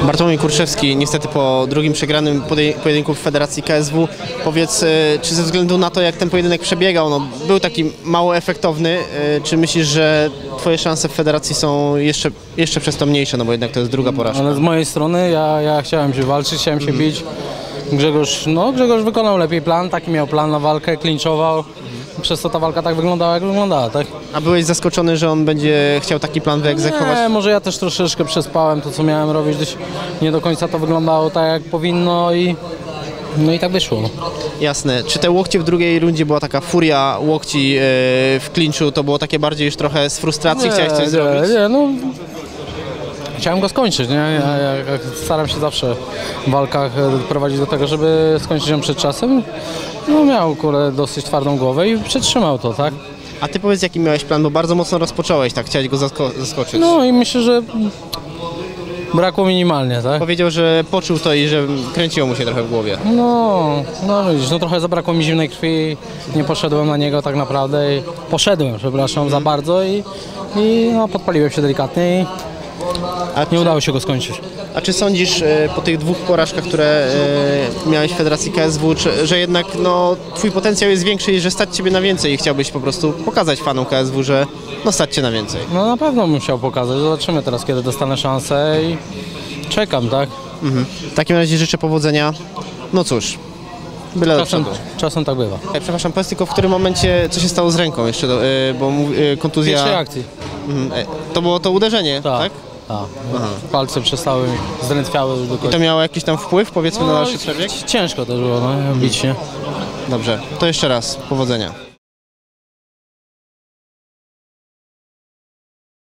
Bartłomiej Kurczewski, niestety po drugim przegranym pojedynku w Federacji KSW. Powiedz, czy ze względu na to, jak ten pojedynek przebiegał, no, był taki mało efektowny, czy myślisz, że twoje szanse w Federacji są jeszcze przez to mniejsze, no bo jednak to jest druga porażka? Ale z mojej strony ja chciałem się walczyć, chciałem się bić. Grzegorz wykonał lepiej plan, taki miał plan na walkę, klinczował. Przez to ta walka tak wyglądała, jak wyglądała, tak? A byłeś zaskoczony, że on będzie chciał taki plan wyegzekwować? Nie, może ja też troszeczkę przespałem to, co miałem robić, gdzieś nie do końca to wyglądało tak, jak powinno i tak wyszło. Jasne. Czy te łokcie w drugiej rundzie była taka furia łokci w klinczu, to było takie bardziej już trochę z frustracji, chciałeś coś zrobić? Nie, no... Chciałem go skończyć, nie? Ja staram się zawsze w walkach prowadzić do tego, żeby skończyć ją przed czasem. No miał dosyć twardą głowę i przetrzymał to, tak? A ty powiedz, jaki miałeś plan, bo bardzo mocno rozpocząłeś, tak? Chciałeś go zaskoczyć. No i myślę, że brakło minimalnie, tak? Powiedział, że poczuł to i że kręciło mu się trochę w głowie. No widzisz, no trochę zabrakło mi zimnej krwi, nie poszedłem na niego tak naprawdę poszedłem, przepraszam, za bardzo i podpaliłem się delikatnie i nie udało się go skończyć. A czy sądzisz po tych dwóch porażkach, które miałeś w Federacji KSW, że jednak no, twój potencjał jest większy i że stać ciebie na więcej i chciałbyś po prostu pokazać fanom KSW, że no stać cię na więcej? No na pewno bym chciał pokazać, zobaczymy teraz, kiedy dostanę szansę i czekam, tak? W takim razie życzę powodzenia. No cóż, byle do przodu. Czasem tak bywa. Przepraszam, powiedz tylko, w którym momencie co się stało z ręką jeszcze, bo kontuzja... W pierwszej akcji. To było to uderzenie, tak? Tak. Palce przestały mi, zdrętwiały już do końca. I to miało jakiś tam wpływ, powiedzmy, na dalszy przebieg? Ciężko też było, bić się. Dobrze, to jeszcze raz, powodzenia.